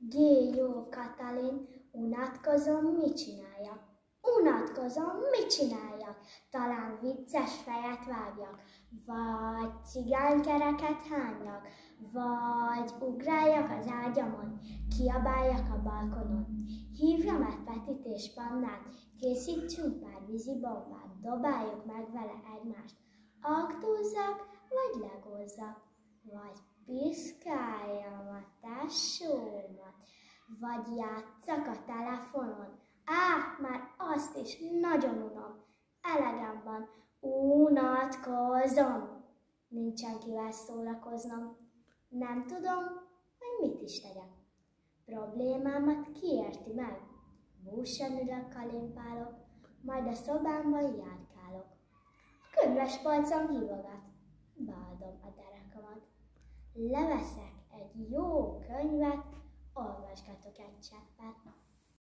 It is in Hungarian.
Jó, Katalin, unatkozom, mit csináljak? Unatkozom, mit csináljak? Talán vicces fejet vágjak, vagy cigánykereket hányjak, vagy ugráljak az ágyamon, kiabáljak a balkonon. Hívjam egy Petit és Pannát, készítsünk pár vízibombát, dobáljuk meg vele egymást. Aktózzak, vagy legózzak, vagy piszkáljam a tesómat, vagy játsszak a telefonon. Már azt is nagyon unom. Elegem van, unatkozom. Nincsen kivel szórakoznom. Nem tudom, hogy mit is tegyek. Problémámat ki érti meg? Búsan ülök, kalimpálok, majd a szobámban járkálok. A könyvespolcom hívogat, beadom a derekamat. Leveszek egy jó könyvet, olvasgatok egy cseppet.